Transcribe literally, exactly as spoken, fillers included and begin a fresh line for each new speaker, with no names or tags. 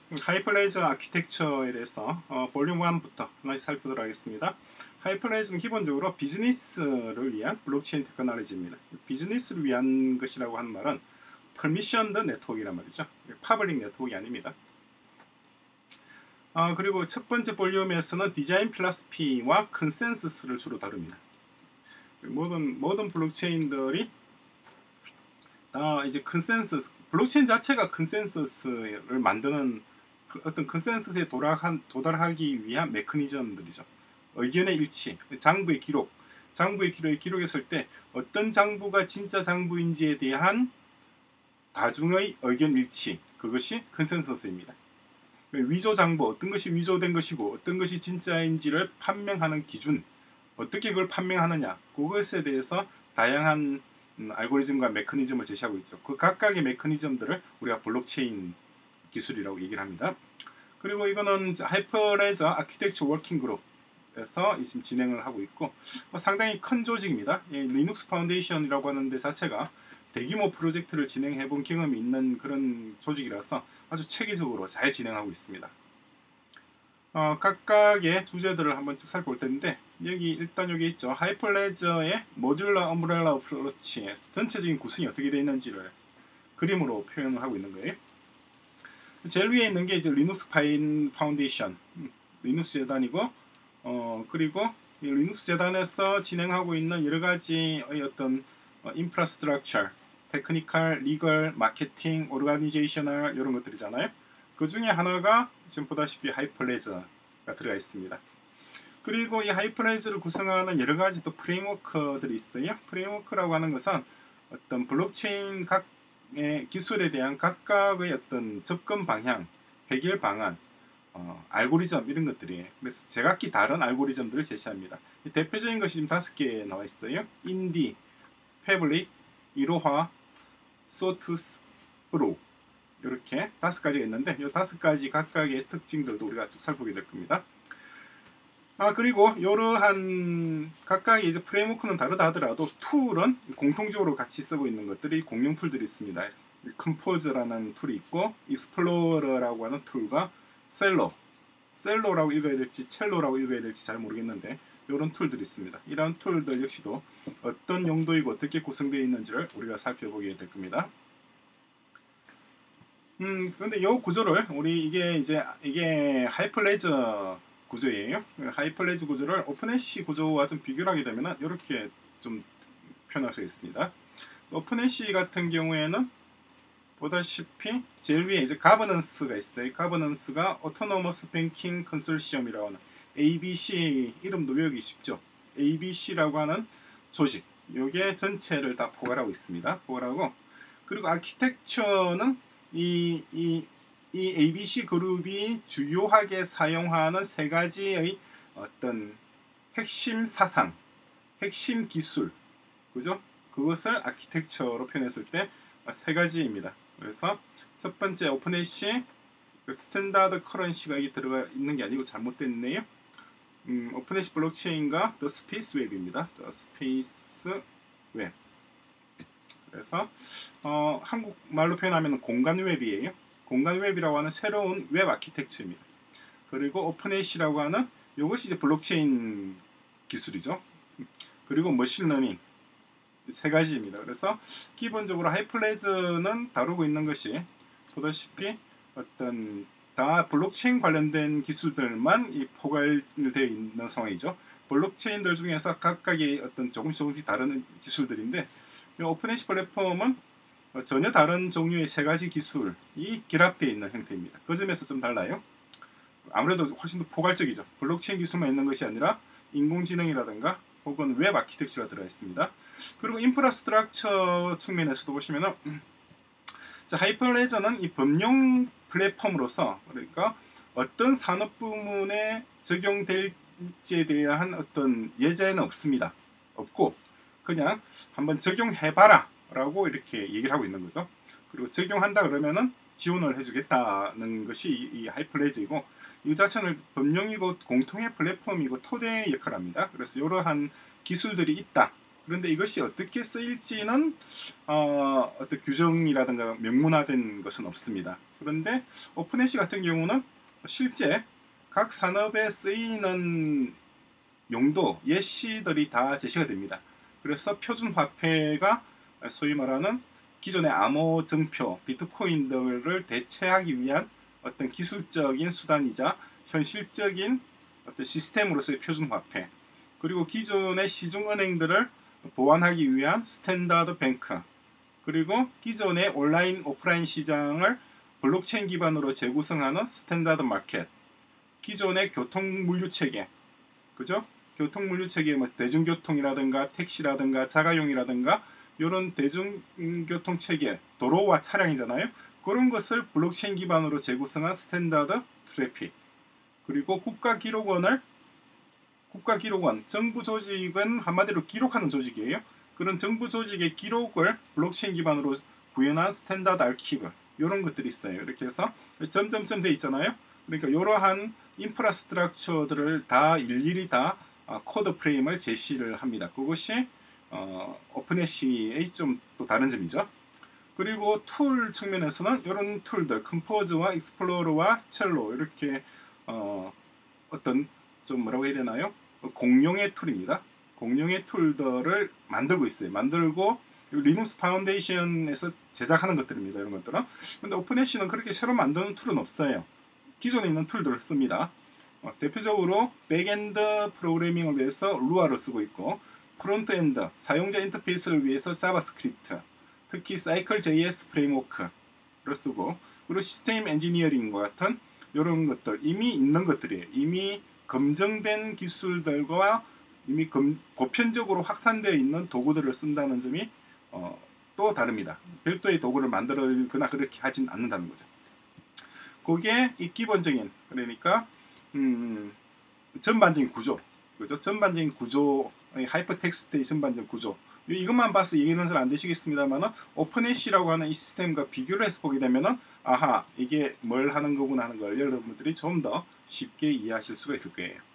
하이퍼레저 아키텍처에 대해서 어, 볼륨 일부터 하나씩 살펴보도록 하겠습니다. 하이퍼레저는 기본적으로 비즈니스를 위한 블록체인 테크놀로지입니다. 비즈니스를 위한 것이라고 하는 말은 퍼미션드 네트워크란 말이죠. 파블릭 네트워크가 아닙니다. 어, 그리고 첫 번째 볼륨에서는 디자인 필라스피와 컨센서스를 주로 다룹니다. 모든 모든 블록체인들이 다 이제 컨센서스, 블록체인 자체가 컨센서스를 만드는 어떤 컨센서스에 도달한, 도달하기 위한 메커니즘들이죠. 의견의 일치, 장부의 기록, 장부의 기록에 기록했을 때 어떤 장부가 진짜 장부인지에 대한 다중의 의견 일치, 그것이 컨센서스입니다. 위조 장부, 어떤 것이 위조된 것이고 어떤 것이 진짜인지를 판명하는 기준, 어떻게 그걸 판명하느냐, 그것에 대해서 다양한 음, 알고리즘과 메커니즘을 제시하고 있죠. 그 각각의 메커니즘들을 우리가 블록체인 기술이라고 얘기를 합니다. 그리고 이거는 하이퍼레저 아키텍처 워킹 그룹에서 지금 진행을 하고 있고 어, 상당히 큰 조직입니다. 예, 리눅스 파운데이션이라고 하는 데 자체가 대규모 프로젝트를 진행해 본 경험이 있는 그런 조직이라서 아주 체계적으로 잘 진행하고 있습니다. 어, 각각의 주제들을 한번 쭉 살펴볼 텐데 여기 일단 여기 있죠. 하이퍼레저의 모듈러 엄브렐라 어프로치 전체적인 구성이 어떻게 되어 있는지를 그림으로 표현을 하고 있는 거예요. 제일 위에 있는 게 이제 리눅스 파인 파운데이션, 리눅스 재단이고, 어 그리고 이 리눅스 재단에서 진행하고 있는 여러 가지의 어떤 어, 인프라스트럭처, 테크니컬, 리걸, 마케팅, 오르가니제이셔널 이런 것들이잖아요. 그 중에 하나가 지금 보다시피 하이퍼레저가 들어가 있습니다. 그리고 이 하이퍼레저를 구성하는 여러 가지 또 프레임워크들이 있어요. 프레임워크라고 하는 것은 어떤 블록체인 각 기술에 대한 각각의 어떤 접근 방향, 해결 방안, 어, 알고리즘 이런 것들이 그래서 제각기 다른 알고리즘들을 제시합니다. 대표적인 것이 지금 다섯 개 나와 있어요. 인디, 패블릭, 이로하, 소투스, 프로 이렇게 다섯 가지가 있는데 이 다섯 가지 각각의 특징들도 우리가 쭉 살펴보게 될 겁니다. 아 그리고 이러한 각각의 이제 프레임워크는 다르다 하더라도 툴은 공통적으로 같이 쓰고 있는 것들이 공용 툴들이 있습니다. 컴포즈라는 툴이 있고 익스플로러라고 하는 툴과 셀러, 셀러라고 읽어야 될지 첼로라고 읽어야 될지 잘 모르겠는데 이런 툴들이 있습니다. 이런 툴들 역시도 어떤 용도이고 어떻게 구성되어 있는지를 우리가 살펴보게 될 겁니다. 음 근데 이 구조를 우리 이게 이제 이게 하이퍼레저 구조예요. 하이퍼레저 구조를 오픈해시 구조와 좀 비교를 하게 되면 이렇게 좀 표현할 수 있습니다. 오픈해시 같은 경우에는 보다시피 제일 위에 이제 가버넌스가 있어요. 가버넌스가 오토노머스 뱅킹 컨소시엄이라고 하는 에이비씨 이름도 외우기 쉽죠. 에이비씨라고 하는 조직. 요게 전체를 다 포괄하고 있습니다. 포괄하고 그리고 아키텍처는 이, 이, 이 에이비씨 그룹이 주요하게 사용하는 세 가지의 어떤 핵심 사상, 핵심 기술, 그죠? 그것을 아키텍처로 표현했을 때 세 가지입니다. 그래서 첫 번째 오픈해시 스탠다드 커런시가 여기 들어가 있는 게 아니고 잘못됐네요. 음, 오픈해시 블록체인과 The Space Web입니다. The Space Web. 그래서 어, 한국말로 표현하면 공간 웹이에요. 공간 웹이라고 하는 새로운 웹 아키텍처입니다. 그리고 오픈해시라고 하는 이것이 이제 블록체인 기술이죠. 그리고 머신러닝 세 가지입니다. 그래서 기본적으로 하이퍼레저는 다루고 있는 것이 보다시피 어떤 다 블록체인 관련된 기술들만 이 포괄되어 있는 상황이죠. 블록체인들 중에서 각각의 어떤 조금씩 조금씩 다른 기술들인데 이 오픈해시 플랫폼은 전혀 다른 종류의 세 가지 기술이 결합되어 있는 형태입니다. 그 점에서 좀 달라요. 아무래도 훨씬 더 포괄적이죠. 블록체인 기술만 있는 것이 아니라 인공지능이라든가 혹은 웹 아키텍처가 들어가 있습니다. 그리고 인프라스트럭처 측면에서도 보시면은 자, 하이퍼레저는 이 범용 플랫폼으로서 그러니까 어떤 산업 부문에 적용될지에 대한 어떤 예제는 없습니다. 없고 그냥 한번 적용해봐라 라고 이렇게 얘기를 하고 있는 거죠. 그리고 적용한다 그러면은 지원을 해주겠다는 것이 이 하이퍼레저이고 이 자체는 범용이고 공통의 플랫폼이고 토대 역할을 합니다. 그래서 이러한 기술들이 있다. 그런데 이것이 어떻게 쓰일지는 어, 어떤 규정이라든가 명문화된 것은 없습니다. 그런데 오픈해시 같은 경우는 실제 각 산업에 쓰이는 용도, 예시들이 다 제시가 됩니다. 그래서 표준 화폐가 소위 말하는 기존의 암호증표, 비트코인들을 대체하기 위한 어떤 기술적인 수단이자 현실적인 어떤 시스템으로서의 표준 화폐, 그리고 기존의 시중은행들을 보완하기 위한 스탠다드 뱅크, 그리고 기존의 온라인 오프라인 시장을 블록체인 기반으로 재구성하는 스탠다드 마켓, 기존의 교통 물류 체계, 그죠? 교통 물류 체계, 뭐 대중교통이라든가 택시라든가 자가용이라든가 이런 대중교통 체계, 도로와 차량이잖아요. 그런 것을 블록체인 기반으로 재구성한 스탠다드 트래픽, 그리고 국가기록원을 국가기록원, 정부 조직은 한마디로 기록하는 조직이에요. 그런 정부 조직의 기록을 블록체인 기반으로 구현한 스탠다드 아키브, 이런 것들이 있어요. 이렇게 해서 점점점 돼 있잖아요. 그러니까 이러한 인프라스트럭처들을 다 일일이 다 어, 코드 프레임을 제시를 합니다. 그것이 어, 오픈해시의 좀 또 다른 점이죠. 그리고 툴 측면에서는 이런 툴들, 컴포즈와 익스플로러와 첼로, 이렇게 어, 어떤 좀 뭐라고 해야 되나요? 공용의 툴입니다. 공용의 툴들을 만들고 있어요. 만들고 리눅스 파운데이션에서 제작하는 것들입니다. 이런 것들은. 근데 오픈해시는 그렇게 새로 만드는 툴은 없어요. 기존에 있는 툴들을 씁니다. 어, 대표적으로 백엔드 프로그래밍을 위해서 루아를 쓰고 있고, 프론트엔드, 사용자 인터페이스를 위해서 자바스크립트, 특히 사이클 제이에스 프레임워크를 쓰고, 그리고 시스템 엔지니어링과 같은 이런 것들, 이미 있는 것들이에요. 이미 검증된 기술들과 이미 검, 보편적으로 확산되어 있는 도구들을 쓴다는 점이 어, 또 다릅니다. 별도의 도구를 만들거나 그렇게 하진 않는다는 거죠. 그게 이 기본적인, 그러니까 음, 전반적인 구조, 그죠? 전반적인 구조, 하이퍼텍스트의 전반적 구조. 이것만 봐서 얘기는 잘 안 되시겠습니다만은 오픈해시라고 하는 이 시스템과 비교를 해서 보게 되면은 아하, 이게 뭘 하는 거구나 하는 걸 여러분들이 좀 더 쉽게 이해하실 수가 있을 거예요.